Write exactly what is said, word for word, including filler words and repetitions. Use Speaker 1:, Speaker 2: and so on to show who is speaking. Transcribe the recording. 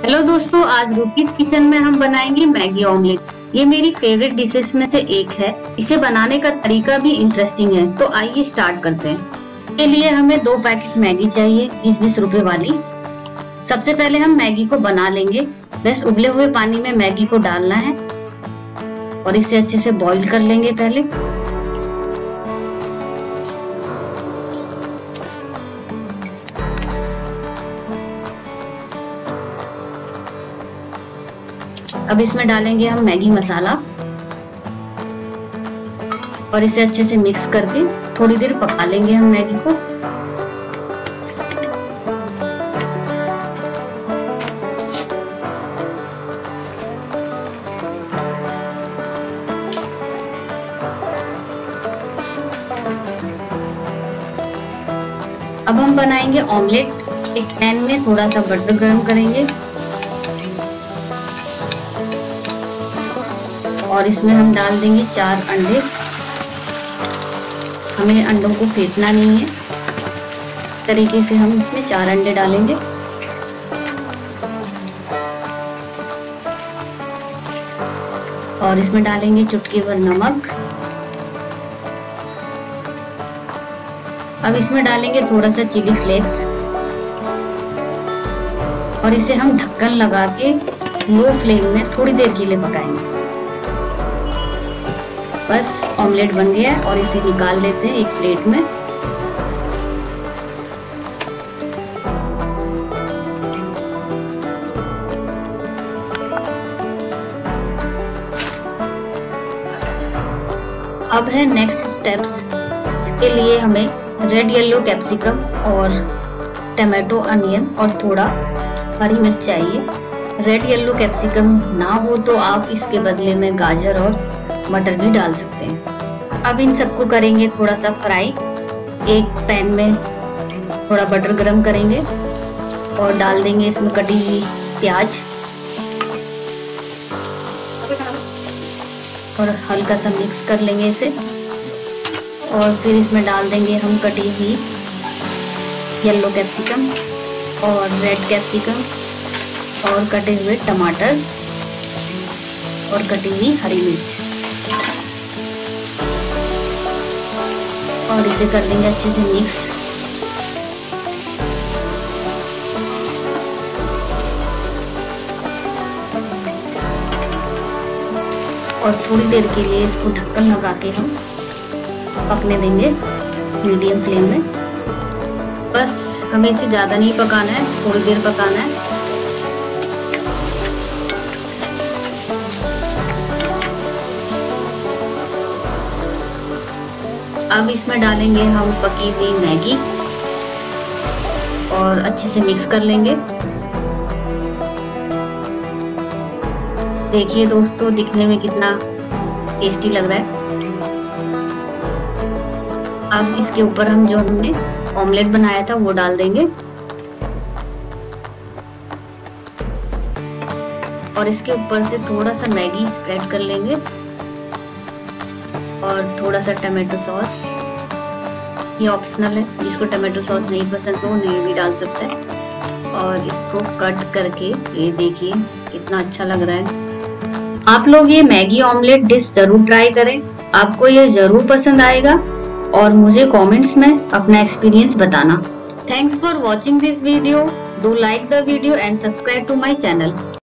Speaker 1: Hello दोस्तों, आज rupees kitchen में हम बनाएंगे मैगी ऑमलेट। ये मेरी फेवरेट डिशेस में से एक है। इसे बनाने का तरीका भी इंटरेस्टिंग है, तो आइए स्टार्ट करते हैं। इसके लिए हमें दो पैकेट मैगी चाहिए, बीस बीस रुपए वाली। सबसे पहले हम मैगी को बना लेंगे। बस उबले हुए पानी में मैगी को डालना है और इसे अच्छे से बॉईल कर लेंगे पहले। अब इसमें डालेंगे हम मैगी मसाला और इसे अच्छे से मिक्स करके थोड़ी देर पका लेंगे हम मैगी को। अब हम बनाएंगे ऑमलेट। एक पैन में थोड़ा सा बटर गरम करेंगे और इसमें हम डाल देंगे चार अंडे। हमें अंडों को फेंटना नहीं है, इस तरीके से हम इसमें चार अंडे डालेंगे। और इसमें डालेंगे चुटकी भर नमक। अब इसमें डालेंगे थोड़ा सा चिली फ्लेक्स और इसे हम ढक्कन लगा के लो फ्लेम में थोड़ी देर के लिए पकाएंगे। बस ऑमलेट बन गया और इसे निकाल लेते हैं एक प्लेट में। अब है नेक्स्ट स्टेप्स। इसके लिए हमें रेड येलो कैप्सिकम और टमाटो अनियन और थोड़ा हरी मिर्च चाहिए। रेड येलो कैप्सिकम ना हो तो आप इसके बदले में गाजर और मटर भी डाल सकते हैं। अब इन सबको करेंगे थोड़ा सा फ्राई। एक पैन में थोड़ा बटर गरम करेंगे और डाल देंगे इसमें कटी हुई प्याज और हल्का सा मिक्स कर लेंगे इसे। और फिर इसमें डाल देंगे हम कटी हुई येलो कैप्सिकम और रेड कैप्सिकम और कटे हुए टमाटर और कटी हुई हरी मिर्च और इसे कर देंगे अच्छे से मिक्स। और थोड़ी देर के लिए इसको ढक्कन लगा के हम पकने देंगे मीडियम फ्लेम में। बस हमें इसे ज़्यादा नहीं पकाना है, थोड़ी देर पकाना है। अब इसमें डालेंगे हम पकी हुई मैगी और अच्छे से मिक्स कर लेंगे। देखिए दोस्तों, दिखने में कितना टेस्टी लग रहा है। अब इसके ऊपर हम जो हमने ऑमलेट बनाया था वो डाल देंगे और इसके ऊपर से थोड़ा सा मैगी स्प्रेड कर लेंगे और थोड़ा सा टमाटो सॉस। ये ऑप्शनल है, जिसको टमाटो सॉस नहीं पसंद तो वो नहीं भी डाल सकता है। और इसको कट करके ये देखिए कितना अच्छा लग रहा है। आप लोग ये मैगी ऑमलेट डिश जरूर ट्राई करें, आपको ये जरूर पसंद आएगा और मुझे कमेंट्स में अपना एक्सपीरियंस बताना। Thanks for watching this video. Do like the video and subscribe to my channel.